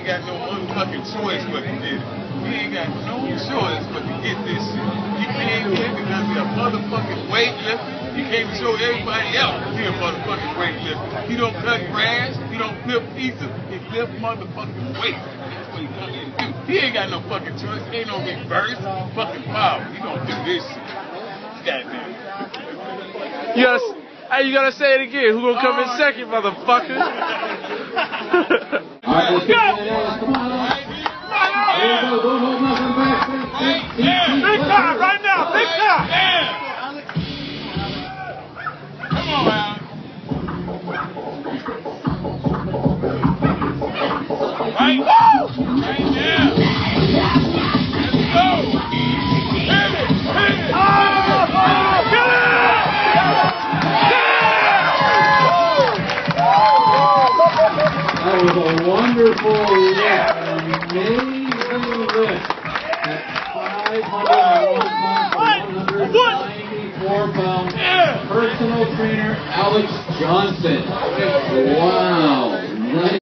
got no motherfucking choice but to get it. He ain't got no choice but to get this shit. He came here because he's a motherfucking weightlifter. He came to show everybody else he's a motherfucking weightlifter. He don't cut grass. He don't flip pizzas. He lift motherfucking weight. That's what he come here to do. He ain't got no fucking choice. Ain't no reverse fucking power. He gonna do this shit. Goddamn. You gotta say it again. Who gonna come in second, motherfucker? Alright, let's get it. Come on. There you go. Don't hold nothing back. Big time, right now. Big time. Come on, Al. Right now. Right now. Let's go. Hit it. Hit it. That was a wonderful lift, an amazing lift at 501.194 pounds. Personal trainer Alex Johnson. Wow.